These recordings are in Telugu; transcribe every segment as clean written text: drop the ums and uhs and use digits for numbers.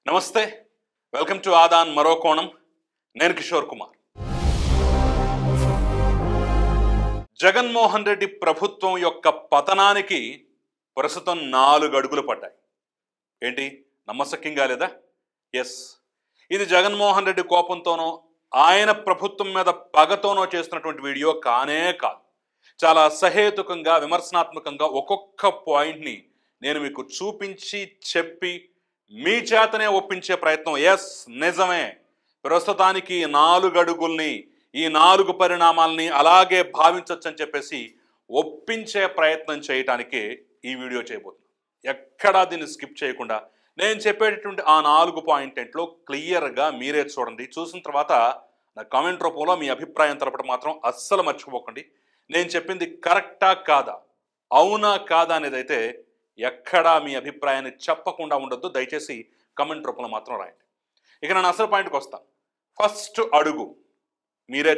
నమస్తే, వెల్కమ్ టు ఆదాన్ మరో కోణం. నేను కిషోర్ కుమార్. జగన్మోహన్ రెడ్డి ప్రభుత్వం యొక్క పతనానికి ప్రస్తుతం 4 అడుగులు పడ్డాయి. ఏంటి, నమ్మశక్యంగా లేదా? ఎస్, ఇది జగన్మోహన్ రెడ్డి కోపంతోనో ఆయన ప్రభుత్వం మీద పగతోనో చేస్తున్నటువంటి వీడియో కానే కాదు. చాలా సహేతుకంగా విమర్శనాత్మకంగా ఒక్కొక్క పాయింట్ని నేను మీకు చూపించి చెప్పి మీ చేతనే ఒప్పించే ప్రయత్నం. ఎస్, నిజమే, ప్రస్తుతానికి 4 అడుగుల్ని, ఈ 4 పరిణామాలని అలాగే భావించవచ్చు అని చెప్పేసి ఒప్పించే ప్రయత్నం చేయటానికి ఈ వీడియో చేయబోతున్నాను. ఎక్కడా దీన్ని స్కిప్ చేయకుండా నేను చెప్పేటటువంటి ఆ 4 పాయింట్లో క్లియర్గా మీరే చూడండి. చూసిన తర్వాత నా కామెంట్ రూపంలో మీ అభిప్రాయం తెలపడం మాత్రం అస్సలు మర్చిపోకండి. నేను చెప్పింది కరెక్టా కాదా, అవునా కాదా అనేది అయితే ఎక్కడా మీ అభిప్రాయాన్ని చెప్పకుండా ఉండొద్దు. దయచేసి కమెంట్ రూపంలో మాత్రం రాయండి. ఇక నేను అసలు పాయింట్కి వస్తాను. ఫస్ట్ అడుగు మీరే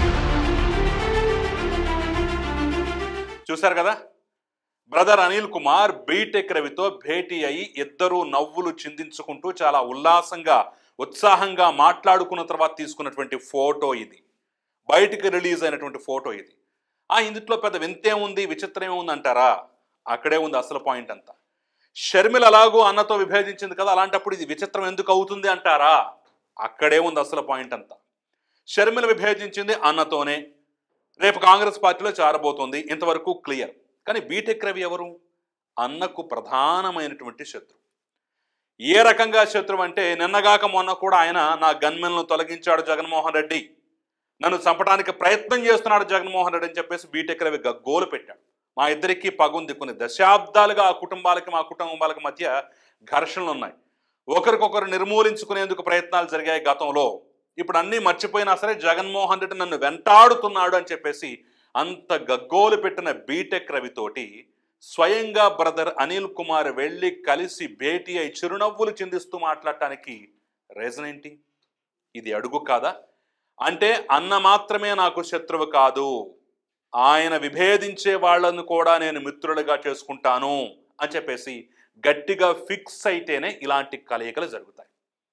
చూశారు కదా. బ్రదర్ అనిల్ కుమార్ బీటెక్ రవితో భేటీ అయి ఇద్దరూ నవ్వులు చిందించుకుంటూ చాలా ఉల్లాసంగా ఉత్సాహంగా మాట్లాడుకున్న తర్వాత తీసుకున్నటువంటి ఫోటో ఇది. బయటికి రిలీజ్ అయినటువంటి ఫోటో ఇది. ఇందులో పెద్ద వింతేముంది, విచిత్రమేముంది అంటారా? అక్కడే ఉంది అసలు పాయింట్ అంతా. షర్మిల అలాగూ అన్నతో విభేదించింది కదా, అలాంటప్పుడు ఇది విచిత్రం ఎందుకు అవుతుంది అంటారా? అక్కడే ఉంది అసలు పాయింట్ అంతా. షర్మిల విభేదించింది అన్నతోనే, రేపు కాంగ్రెస్ పార్టీలో చేరబోతోంది, ఇంతవరకు క్లియర్. కానీ బీటెక్ రవి ఎవరు? అన్నకు ప్రధానమైనటువంటి శత్రు. ఏ రకంగా శత్రువు అంటే, నిన్నగాక మొన్న కూడా ఆయన నా గన్మెన్లను తొలగించాడు జగన్మోహన్ రెడ్డి, నన్ను చంపడానికి ప్రయత్నం చేస్తున్నాడు జగన్మోహన్ రెడ్డి అని చెప్పేసి బీటెక్ రవి గగ్గోలు పెట్టాడు. మా ఇద్దరికి పగుంది. కొన్ని దశాబ్దాలుగా ఆ కుటుంబాలకి మా కుటుంబాలకి మధ్య ఘర్షణలు ఉన్నాయి. ఒకరికొకరు నిర్మూలించుకునేందుకు ప్రయత్నాలు జరిగాయి గతంలో. ఇప్పుడు అన్నీ మర్చిపోయినా సరే జగన్మోహన్ రెడ్డి నన్ను వెంటాడుతున్నాడు అని చెప్పేసి అంత గగ్గోలు పెట్టిన బీటెక్ రవితోటి స్వయంగా బ్రదర్ అనిల్ కుమార్ వెళ్ళి కలిసి భేటీ అయి చిరునవ్వులు చిందిస్తూ మాట్లాడటానికి రీజన్ ఏంటి? ఇది అడుగు కాదా? అంటే అన్న మాత్రమే నాకు శత్రువు కాదు, ఆయన విభేదించే వాళ్లను కూడా నేను మిత్రులుగా చేసుకుంటాను అని చెప్పేసి గట్టిగా ఫిక్స్ అయితేనే ఇలాంటి కలయికలు జరుగుతాయి.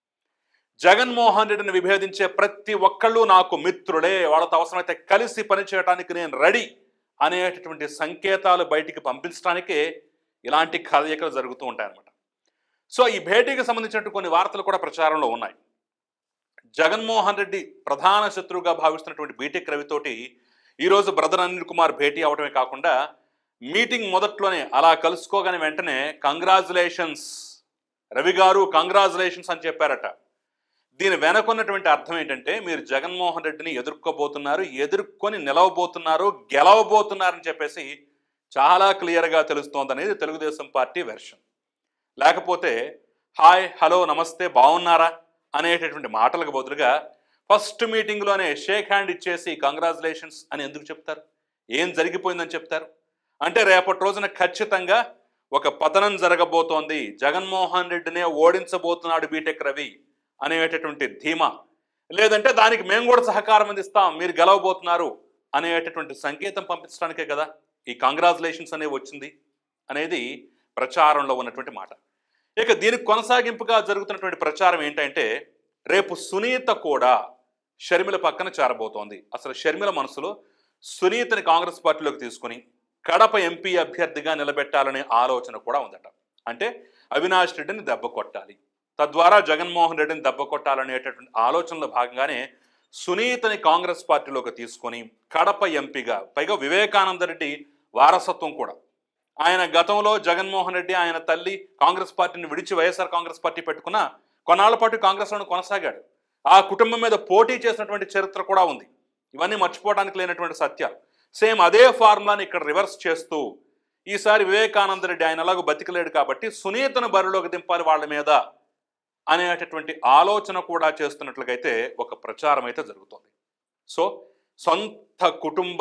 జగన్మోహన్ రెడ్డిని విభేదించే ప్రతి ఒక్కళ్ళు నాకు మిత్రులే, వాళ్ళతో అవసరమైతే కలిసి పనిచేయడానికి నేను రెడీ అనేటటువంటి సంకేతాలు బయటికి పంపించడానికే ఇలాంటి కలయికలు జరుగుతూ ఉంటాయన్నమాట. సో ఈ భేటీకి సంబంధించినట్టు కొన్ని వార్తలు కూడా ప్రచారంలో ఉన్నాయి. జగన్మోహన్ రెడ్డి ప్రధాన శత్రువుగా భావిస్తున్నటువంటి బీటెక్ రవితోటి ఈరోజు బ్రదర్ అనిల్ కుమార్ భేటీ అవడమే కాకుండా మీటింగ్ మొదట్లోనే అలా కలుసుకోగానే వెంటనే కంగ్రాచులేషన్స్ రవి గారు, కంగ్రాచులేషన్స్ అని చెప్పారట. దీని వెనకున్నటువంటి అర్థం ఏంటంటే, మీరు జగన్మోహన్ రెడ్డిని ఎదుర్కోబోతున్నారు, ఎదుర్కొని నిలవబోతున్నారు, గెలవబోతున్నారని చెప్పేసి చాలా క్లియర్గా తెలుస్తోందనేది తెలుగుదేశం పార్టీ వెర్షన్. లేకపోతే హాయ్, హలో, నమస్తే, బాగున్నారా అనేటటువంటి మాటలకు బదులుగా ఫస్ట్ మీటింగ్లోనే షేక్ హ్యాండ్ ఇచ్చేసి కంగ్రాచులేషన్స్ అని ఎందుకు చెప్తారు? ఏం జరిగిపోయిందని చెప్తారు? అంటే రేపటి రోజున ఖచ్చితంగా ఒక పతనం జరగబోతోంది, జగన్మోహన్ రెడ్డినే ఓడించబోతున్నాడు బీటెక్ రవి అనేటటువంటి ధీమా, లేదంటే దానికి మేము కూడా సహకారం అందిస్తాం, మీరు గెలవబోతున్నారు అనేటటువంటి సంకేతం పంపించడానికే కదా ఈ కంగ్రాచులేషన్స్ అనేవి వచ్చింది అనేది ప్రచారంలో ఉన్నటువంటి మాట. ఇక దీనికి కొనసాగింపుగా జరుగుతున్నటువంటి ప్రచారం ఏంటంటే, రేపు సునీత కూడా షర్మిల పక్కన చేరబోతోంది. అసలు షర్మిల మనసులో సునీతని కాంగ్రెస్ పార్టీలోకి తీసుకుని కడప ఎంపీ అభ్యర్థిగా నిలబెట్టాలనే ఆలోచన కూడా ఉందట. అంటే అవినాష్ రెడ్డిని దెబ్బ కొట్టాలి, తద్వారా జగన్మోహన్ రెడ్డిని దెబ్బ కొట్టాలనేటటువంటి ఆలోచనలో భాగంగానే సునీతని కాంగ్రెస్ పార్టీలోకి తీసుకొని కడప ఎంపీగా, పైగా వివేకానంద రెడ్డి వారసత్వం కూడా. ఆయన గతంలో జగన్మోహన్ రెడ్డి ఆయన తల్లి కాంగ్రెస్ పార్టీని విడిచి వైఎస్ఆర్ కాంగ్రెస్ పార్టీ పెట్టుకున్న కొన్నాళ్ల పాటు కాంగ్రెస్లోనే కొనసాగాడు. ఆ కుటుంబం మీద పోటీ చేసినటువంటి చరిత్ర కూడా ఉంది. ఇవన్నీ మర్చిపోవడానికి లేనటువంటి సత్యాలు. సేమ్ అదే ఫార్ములాని ఇక్కడ రివర్స్ చేస్తూ ఈసారి వివేకానంద రెడ్డి ఆయన అలాగూ బతికలేడు కాబట్టి సునీతను బరిలోకి దింపాలి వాళ్ళ మీద అనేటటువంటి ఆలోచన కూడా చేస్తున్నట్లుగైతే ఒక ప్రచారం అయితే జరుగుతుంది. సో సొంత కుటుంబ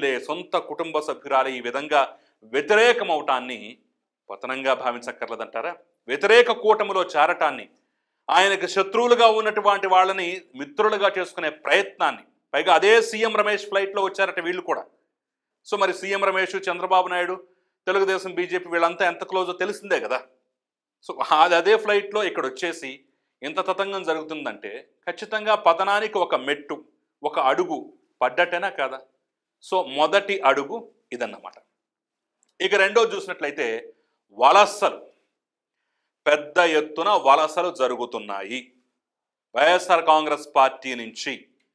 సభ్యురాలే ఈ విధంగా వ్యతిరేకమవటాన్ని పతనంగా భావించక్కర్లేదంటారా? వ్యతిరేక కూటమిలో చేరటాన్ని, ఆయనకు శత్రువులుగా ఉన్నటువంటి వాళ్ళని మిత్రులుగా చేసుకునే ప్రయత్నాన్ని, పైగా అదే సీఎం రమేష్ ఫ్లైట్లో వచ్చారట వీళ్ళు కూడా. సో మరి సీఎం రమేష్, చంద్రబాబు నాయుడు, తెలుగుదేశం, బీజేపీ వీళ్ళంతా ఎంత క్లోజో తెలిసిందే కదా. సో అదే ఫ్లైట్లో ఇక్కడ వచ్చేసి ఇంత తతంగం జరుగుతుందంటే ఖచ్చితంగా పతనానికి ఒక మెట్టు, ఒక అడుగు పడ్డట్టేనా కాదా? సో మొదటి అడుగు ఇదన్నమాట. ఇక రెండోది చూసినట్లయితే వలసలు, పెద్ద ఎత్తున వలసలు జరుగుతున్నాయి. వైఎస్ఆర్ కాంగ్రెస్ పార్టీ నుంచి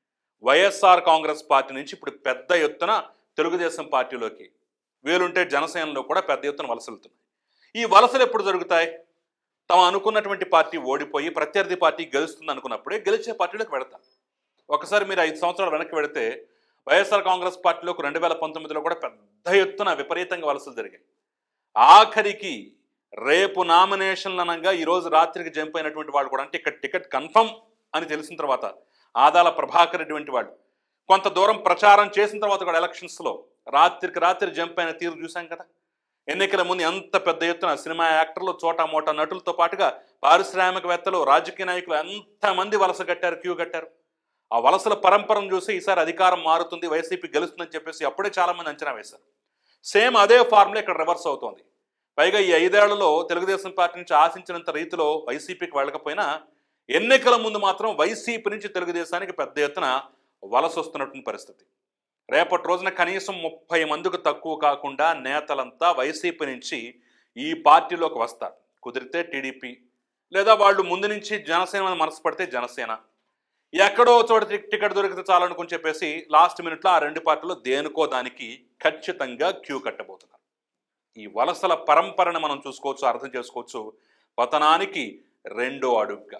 ఇప్పుడు పెద్ద ఎత్తున తెలుగుదేశం పార్టీలోకి, వీలుంటే జనసేనలో కూడా పెద్ద ఎత్తున వలసలుతున్నాయి. ఈ వలసలు ఎప్పుడు జరుగుతాయి? తమ అనుకున్నటువంటి పార్టీ ఓడిపోయి ప్రత్యర్థి పార్టీ గెలుస్తుంది అనుకున్నప్పుడే గెలిచే పార్టీలోకి వెళతారు. ఒకసారి మీరు 5 సంవత్సరాలు వెనక్కి వెళితే వైఎస్ఆర్ కాంగ్రెస్ పార్టీలోకి 2019లో కూడా పెద్ద ఎత్తున విపరీతంగా వలసలు జరిగాయి. ఆఖరికి రేపు నామినేషన్లు అనగా ఈరోజు రాత్రికి జంప్ అయినటువంటి వాళ్ళు కూడా, అంటే ఇక్కడ టికెట్ కన్ఫర్మ్ అని తెలిసిన తర్వాత ఆదాల ప్రభాకర్ రెడ్డి వంటి వాళ్ళు కొంత దూరం ప్రచారం చేసిన తర్వాత కూడా ఎలక్షన్స్లో రాత్రికి రాత్రి జంప్ అయిన తీరు చూసాం కదా. ఎన్నికల ముందు ఎంత పెద్ద ఎత్తున సినిమా యాక్టర్లు, చోటా మోటా నటులతో పాటుగా పారిశ్రామికవేత్తలు, రాజకీయ నాయకులు ఎంతమంది వలస కట్టారు, క్యూ కట్టారు. ఆ వలసల పరంపరను చూసి ఈసారి అధికారం మారుతుంది, వైసీపీ గెలుస్తుందని చెప్పేసి అప్పుడే చాలామంది అంచనా వేశారు. సేమ్ అదే ఫార్ములా ఇక్కడ రివర్స్ అవుతోంది. పైగా ఈ 5 ఏళ్లలో తెలుగుదేశం పార్టీ నుంచి ఆశించినంత రీతిలో వైసీపీకి వెళ్ళకపోయినా ఎన్నికల ముందు మాత్రం వైసీపీ నుంచి తెలుగుదేశానికి పెద్ద ఎత్తున వలస వస్తున్నటువంటి పరిస్థితి. రేపటి రోజున కనీసం 30 మందికి తక్కువ కాకుండా నేతలంతా వైసీపీ నుంచి ఈ పార్టీలోకి వస్తారు. కుదిరితే టీడీపీ, లేదా వాళ్ళు ముందు నుంచి జనసేన మనసు పడితే జనసేన, ఎక్కడో చోట టికెట్ దొరికితే చాలనుకుని చెప్పేసి లాస్ట్ మినిట్లో ఆ 2 పార్టీలు దేనికో దానికి ఖచ్చితంగా క్యూ కట్టబోతున్నారు. ఈ వలసల పరంపరను మనం చూసుకోవచ్చు, అర్థం చేసుకోవచ్చు. పతనానికి 2వ అడుగుగా.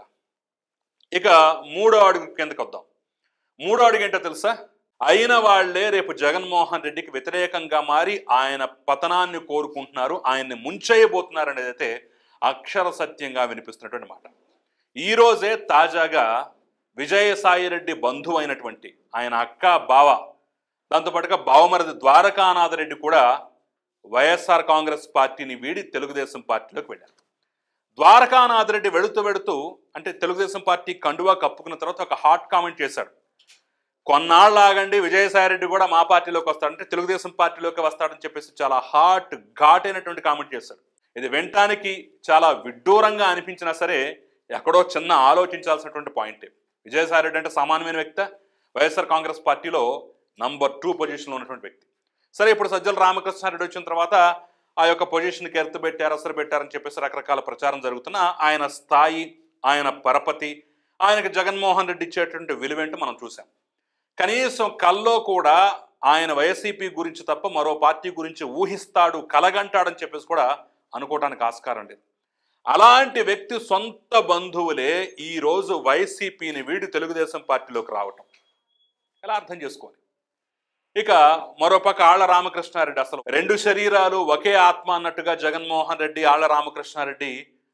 ఇక 3వ అడుగు కిందకి వద్దాం. 3వ అడుగు ఏంటో తెలుసా? అయిన వాళ్లే రేపు జగన్మోహన్ రెడ్డికి వ్యతిరేకంగా మారి ఆయన పతనాన్ని కోరుకుంటున్నారు, ఆయన్ని ముంచేయబోతున్నారు అనేది అయితే అక్షర సత్యంగా వినిపిస్తున్నటువంటి మాట. ఈరోజే తాజాగా విజయసాయిరెడ్డి బంధువు అయినటువంటి ఆయన అక్క, బావ, దాంతోపాటుగా బావమరిది ద్వారకానాథరెడ్డి కూడా వైఎస్ఆర్ కాంగ్రెస్ పార్టీని వీడి తెలుగుదేశం పార్టీలోకి వెళ్ళారు. ద్వారకానాథరెడ్డి వెళుతూ అంటే తెలుగుదేశం పార్టీ కండువా కప్పుకున్న తర్వాత ఒక హాట్ కామెంట్ చేశాడు. కొన్నాళ్ళు ఆగండి, విజయసాయిరెడ్డి కూడా మా పార్టీలోకి వస్తాడంటే తెలుగుదేశం పార్టీలోకి వస్తాడని చెప్పేసి చాలా ఘాటైనటువంటి కామెంట్ చేశాడు. ఇది వినటానికి చాలా విడ్డూరంగా అనిపించినా సరే ఎక్కడో చిన్న ఆలోచించాల్సినటువంటి పాయింటే. విజయసాయిరెడ్డి అంటే సామాన్యమైన వ్యక్తి, వైఎస్ఆర్ కాంగ్రెస్ పార్టీలో నంబర్ 2 పొజిషన్లో ఉన్నటువంటి వ్యక్తి. సరే, ఇప్పుడు సజ్జల రామకృష్ణారెడ్డి వచ్చిన తర్వాత ఆ యొక్క పొజిషన్కి ఎర్త్ పెట్టారు, అసలు పెట్టారని చెప్పేసి రకరకాల ప్రచారం జరుగుతున్న ఆయన స్థాయి, ఆయన పరపతి, ఆయనకు జగన్మోహన్ రెడ్డి ఇచ్చేటువంటి విలువేంటో మనం చూసాం. కనీసం కల్లో కూడా ఆయన వైసీపీ గురించి తప్ప మరో పార్టీ గురించి ఊహిస్తాడు, కలగంటాడని చెప్పేసి కూడా అనుకోవడానికి ఆస్కారం లేదు. అలాంటి వ్యక్తి సొంత బంధువులే ఈరోజు వైసీపీని వీడి తెలుగుదేశం పార్టీలోకి రావటం ఎలా అర్థం చేసుకోవాలి? ఇక మరోపక్క ఆళ్ల రామకృష్ణారెడ్డి, అసలు 2 శరీరాలు ఒకే ఆత్మ అన్నట్టుగా జగన్మోహన్ రెడ్డి, ఆళ్ల రామకృష్ణారెడ్డి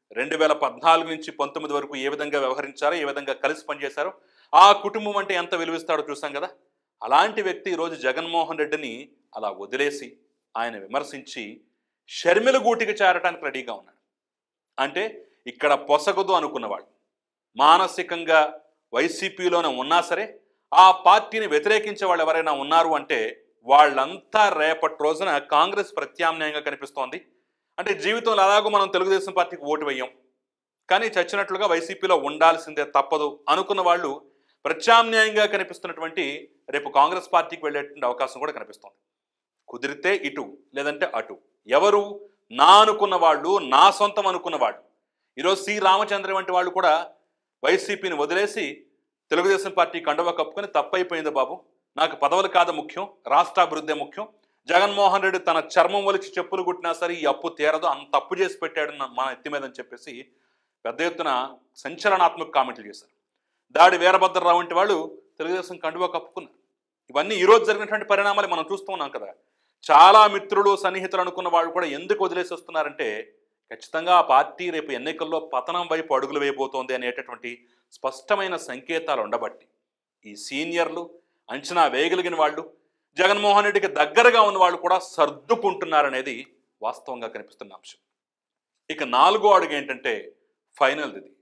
2014 నుంచి 19 వరకు ఏ విధంగా వ్యవహరించారో, ఏ విధంగా కలిసి పనిచేశారో, ఆ కుటుంబం అంటే ఎంత విలువిస్తాడో చూసాం కదా. అలాంటి వ్యక్తి ఈరోజు జగన్మోహన్ రెడ్డిని అలా వదిలేసి ఆయన విమర్శించి షర్మిల గూటికి చేరటానికి రెడీగా ఉన్నాడు. అంటే ఇక్కడ పొసగదు అనుకున్నవాళ్ళు, మానసికంగా వైసీపీలోనే ఉన్నా సరే ఆ పార్టీని వ్యతిరేకించే వాళ్ళు ఎవరైనా ఉన్నారు అంటే వాళ్ళంతా రేపటి రోజున కాంగ్రెస్ ప్రత్యామ్నాయంగా కనిపిస్తోంది. అంటే జీవితంలో అలాగూ మనం తెలుగుదేశం పార్టీకి ఓటు వేయం, కానీ చచ్చినట్లుగా వైసీపీలో ఉండాల్సిందే తప్పదు అనుకున్న వాళ్ళు ప్రత్యామ్నాయంగా కనిపిస్తున్నటువంటి రేపు కాంగ్రెస్ పార్టీకి వెళ్ళేటువంటి అవకాశం కూడా కనిపిస్తోంది. కుదిరితే ఇటు, లేదంటే అటు. ఎవరు? నా అనుకున్న వాళ్ళు, నా సొంతం అనుకున్న వాళ్ళు. ఈరోజు సి రామచంద్ర వంటి వాళ్ళు కూడా వైసీపీని వదిలేసి తెలుగుదేశం పార్టీ కండువా కప్పుకొని తప్పైపోయింది బాబు, నాకు పదవులు కాదు ముఖ్యం, రాష్ట్రాభివృద్ధి ముఖ్యం, జగన్మోహన్ రెడ్డి తన చర్మం ఒలిచి చెప్పులు కుట్టినా సరే ఈ అప్పు తీరదు, అంత తప్పు చేసి పెట్టాడు మన ఎత్తి మీద అని చెప్పేసి పెద్ద ఎత్తున సంచలనాత్మక కామెంట్లు చేశారు. దాడి వీరభద్రరావు వంటి వాళ్ళు తెలుగుదేశం కండువా కప్పుకున్నారు. ఇవన్నీ ఈరోజు జరిగినటువంటి పరిణామాలు మనం చూస్తూ ఉన్నాం కదా. చాలా మిత్రులు, సన్నిహితులు అనుకున్న వాళ్ళు కూడా ఎందుకు వదిలేసి వస్తున్నారంటే ఖచ్చితంగా ఆ పార్టీ రేపు ఎన్నికల్లో పతనం వైపు అడుగులు వేయబోతోంది అనేటటువంటి స్పష్టమైన సంకేతాలు ఉండబట్టి ఈ సీనియర్లు, అంచనా వేయగలిగిన వాళ్ళు, జగన్మోహన్ రెడ్డికి దగ్గరగా ఉన్న వాళ్ళు కూడా సర్దుకుంటున్నారనేది వాస్తవంగా కనిపిస్తున్న అంశం. ఇక 4వ అడుగు ఏంటంటే ఫైనల్. ఇది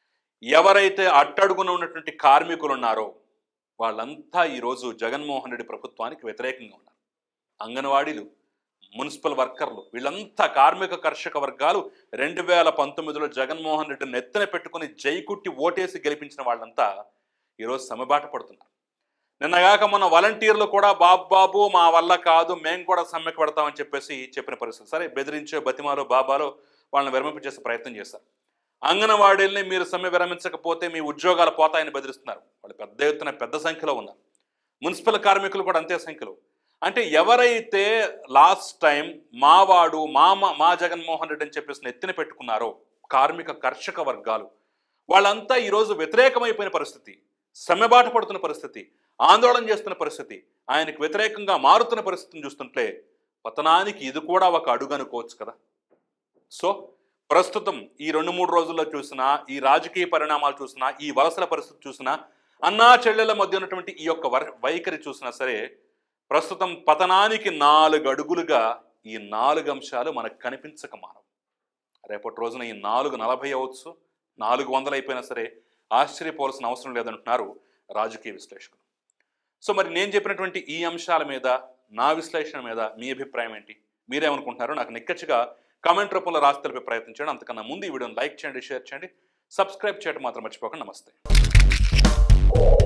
ఎవరైతే అట్టడుగున ఉన్నటువంటి కార్మికులు ఉన్నారో వాళ్ళంతా ఈరోజు జగన్మోహన్ రెడ్డి ప్రభుత్వానికి వ్యతిరేకంగా ఉన్నారు. అంగన్వాడీలు, మున్సిపల్ వర్కర్లు, వీళ్ళంతా కార్మిక కర్షక వర్గాలు 2019లో జగన్మోహన్ రెడ్డిని నెత్తన పెట్టుకుని జైకుట్టి ఓటేసి గెలిపించిన వాళ్ళంతా ఈరోజు సమ్మెబాట పడుతున్నారు. నిన్నగాక మన వాలంటీర్లు కూడా బాబు మా వల్ల కాదు, మేము కూడా సమ్మెకు పెడతామని చెప్పిన పరిస్థితి. సరే, బెదిరించో బతిమాలో బాబాలో వాళ్ళని విరమింపజేసే ప్రయత్నం చేశారు. అంగన్వాడీల్ని మీరు సమ్మె విరమించకపోతే మీ ఉద్యోగాలు పోతాయని బెదిరిస్తున్నారు. వాళ్ళు పెద్ద ఎత్తున పెద్ద సంఖ్యలో ఉన్నారు. మున్సిపల్ కార్మికులు కూడా అంతే సంఖ్యలో. అంటే ఎవరైతే లాస్ట్ టైం మావాడు మా జగన్మోహన్ రెడ్డి అని చెప్పేసి ఎత్తిన పెట్టుకున్నారో కార్మిక కర్షక వర్గాలు, వాళ్ళంతా ఈరోజు వ్యతిరేకమైపోయిన పరిస్థితి, సమ్మెబాట పడుతున్న పరిస్థితి, ఆందోళన చేస్తున్న పరిస్థితి, ఆయనకు వ్యతిరేకంగా మారుతున్న పరిస్థితిని చూస్తుంటే పతనానికి ఇది కూడా ఒక అడుగు అనుకోవచ్చు కదా. సో ప్రస్తుతం ఈ 2-3 రోజుల్లో చూసినా, ఈ రాజకీయ పరిణామాలు చూసినా, ఈ వలసల పరిస్థితి చూసినా, అన్నా చెల్లెల మధ్య ఉన్నటువంటి ఈ యొక్క వైఖరి చూసినా సరే, ప్రస్తుతం పతనానికి 4 అడుగులుగా ఈ 4 అంశాలు మనకు కనిపించక మానవు. రేపటి రోజున ఈ 440 అవచ్చు, 400 అయిపోయినా సరే ఆశ్చర్యపోవాల్సిన అవసరం లేదంటున్నారు రాజకీయ విశ్లేషకులు. సో మరి నేను చెప్పినటువంటి ఈ అంశాల మీద, నా విశ్లేషణ మీద మీ అభిప్రాయం ఏంటి? మీరేమనుకుంటున్నారో నాకు నిక్కచ్చిగా కామెంట్ రూపంలో రాసి తెలిపే ప్రయత్నం చేయండి. అంతకన్నా ముందు ఈ వీడియోని లైక్ చేయండి, షేర్ చేయండి, సబ్స్క్రైబ్ చేయడం మాత్రం మర్చిపోకండి. నమస్తే.